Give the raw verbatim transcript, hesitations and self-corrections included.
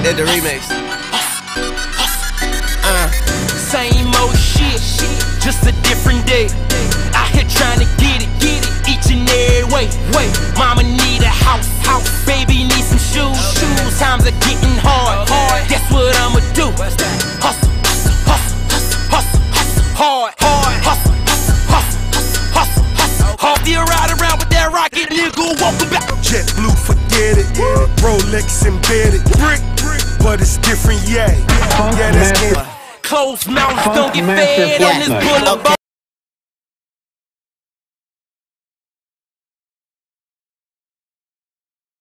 Did the remix. Uh, same old shit, just a different day. Out here trying to get it, get it each and every way. Wait, mama need a house, house. Baby need some shoes, shoes. Times are getting hard, hard. Guess what I'ma do? Hustle, hustle, hustle, hustle, hustle, hard, hard. Hustle, hustle, hustle, hustle, hustle, hard. You ride around with that rocket, nigga, welcome back. JetBlue, forget it. Rolex embedded, brick, but it's different, yeah. Yeah, that's it. Closed mouths don't get fed on this boulevard.